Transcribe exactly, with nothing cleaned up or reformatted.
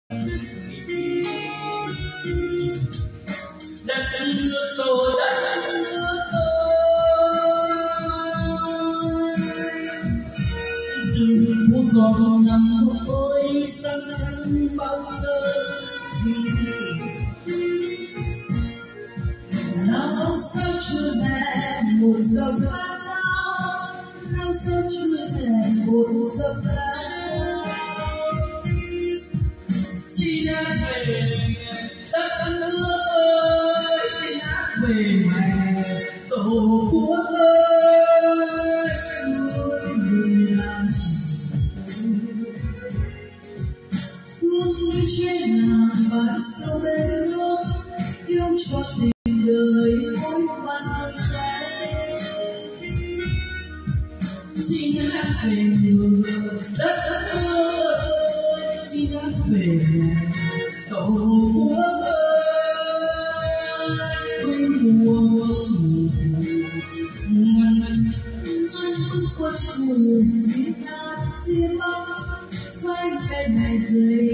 đất nước tôi, đất nước tôi, từ muôn con nằm ôi sáng trắng bao giờ. Nào sao chưa đẹp một giọt lá sao, nào sao chưa đẹp một giọt lá sao, chỉ đã về đất nước ơi, chỉ đã về mẹ tổ quốc ơi, muốn về làm luôn đi trên ngàn vạn sông bên nước, yêu cho tình đời mỗi ban ngày. Chỉ đã về người đất ơi, chỉ đã về tổ quốc ơi, quê mùa ngàn ngàn quân mùa phía nam phía bắc, quay về ngày về